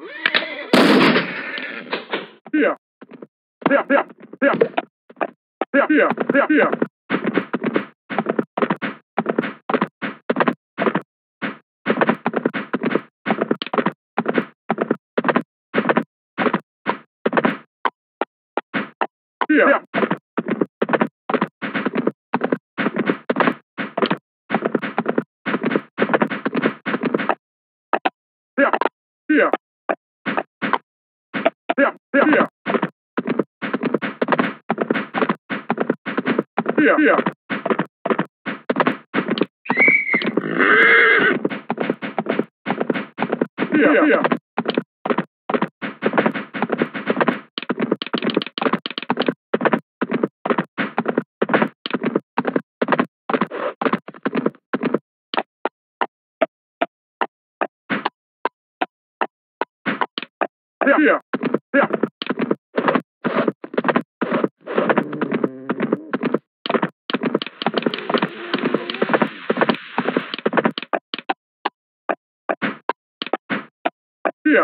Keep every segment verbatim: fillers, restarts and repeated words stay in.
Here. There, there, there. There, here, there, here. Here. Here. Here. There, there, here. Here, here. Here, here. There, here. There. Here.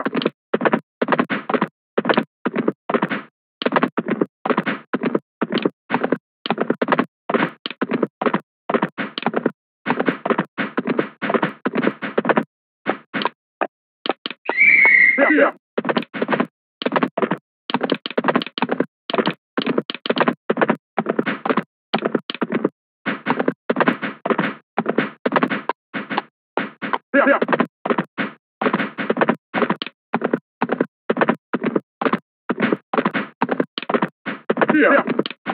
There, here. There, there. Here. Here.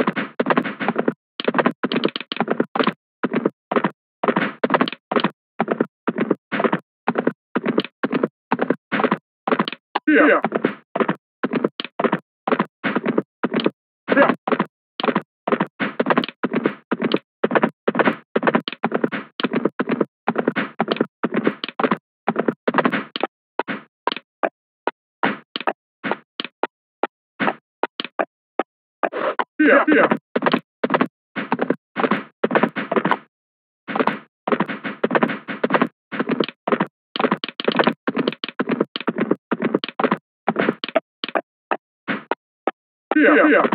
Here. There. Here, here. Here, here.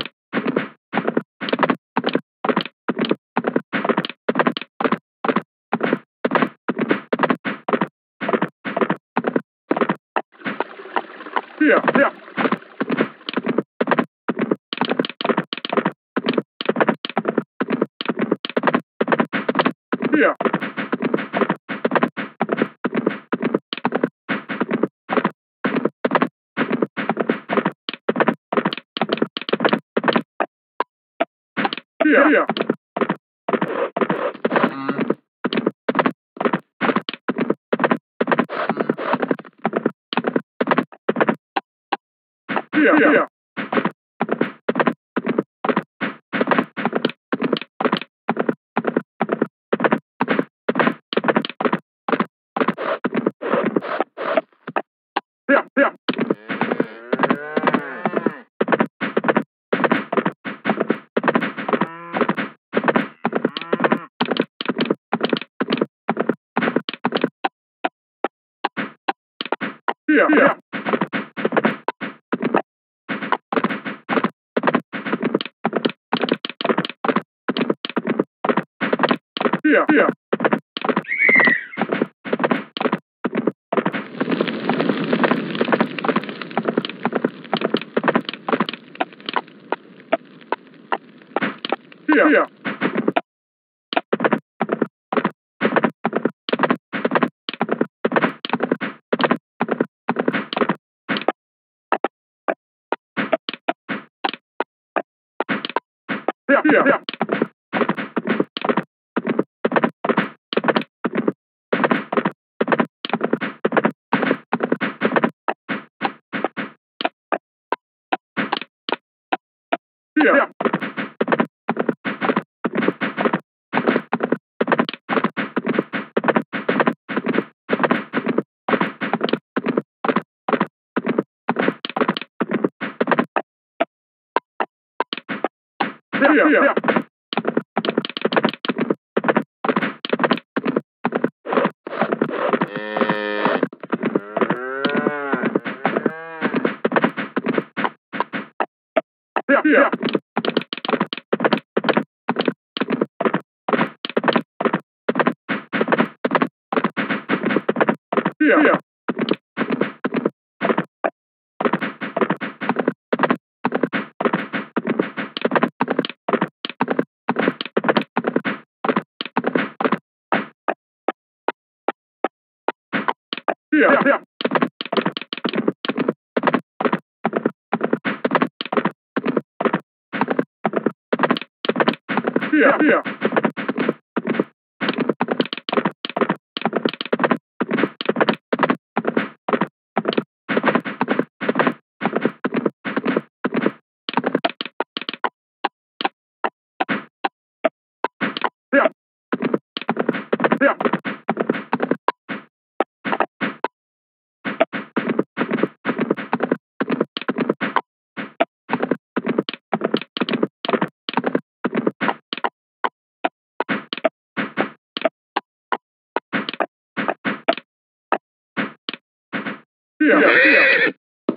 Here, here. Here. Here, here. Here, here. There, there. Here, here. Here, here. Here, here. There, here, here. Here, here. There, here, here. yeah. Yeah, yeah. Yeah, yeah. Yeah, yeah. Yeah. Yeah. Yeah, yeah.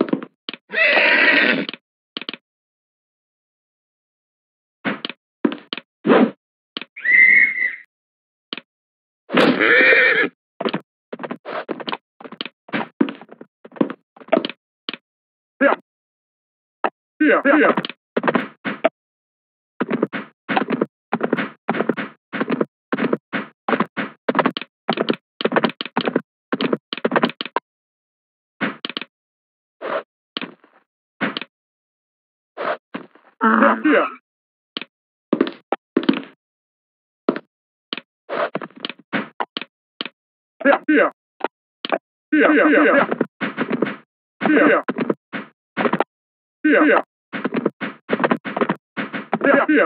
Yeah, yeah. Yeah, yeah. Yeah, yeah. Yeah, yeah, yeah. Yeah. Yeah, yeah. Yeah, yeah.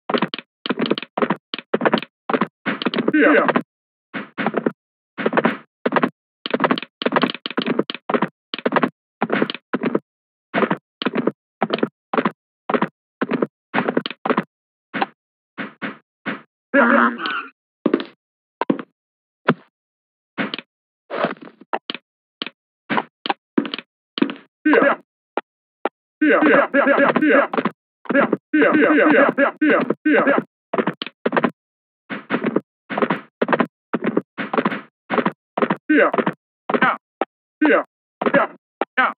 Yeah. Yeah. Yeah. Yeah, yeah, yeah, yeah, yeah. Yeah, yeah, yeah, yeah, yeah, yeah, yeah. Yeah. Yeah. Yeah. Yeah. Yeah.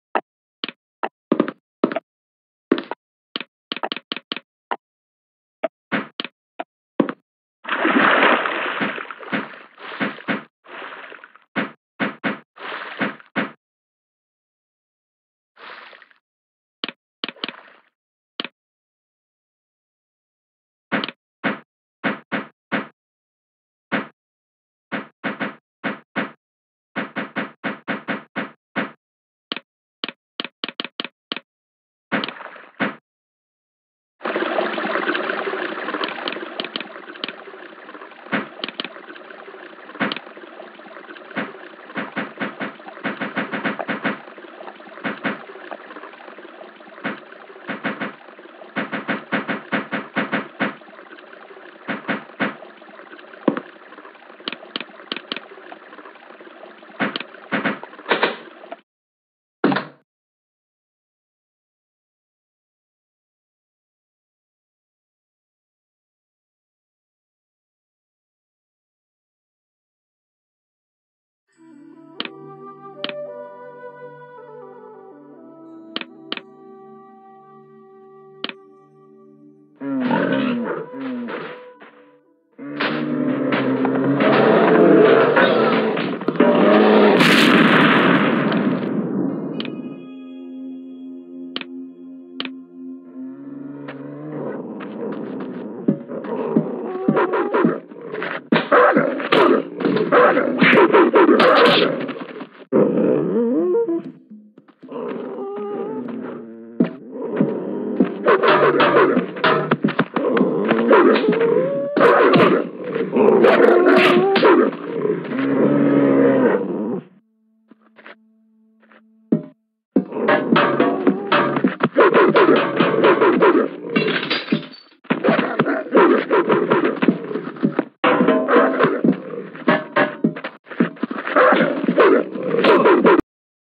Yeah.